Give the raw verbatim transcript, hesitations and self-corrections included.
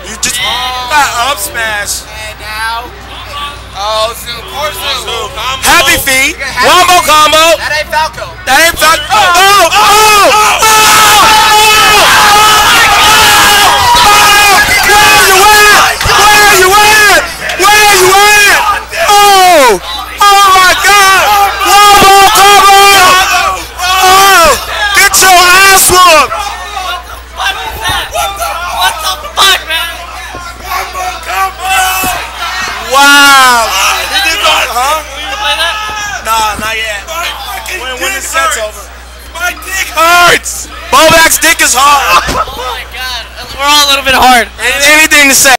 You just got up smash. And now, oh, Zoom, poor Zoom. Happy feet. Wombo Combo. That ain't Falco. That ain't Falco. Oh, oh, oh, oh, oh, Where are you at? Where are you at? Oh, oh my God. Wombo Combo. Oh, get your ass whooped. What is that? What the, what the fuck, man? Wombo Combo! Wow. He did not. Huh? We gonna play that? Nah, not yet. My fucking When, dick when the set's hurts. over. My dick hurts! Bobak's dick is hard. Oh my god. We're all a little bit hard. Anything to say.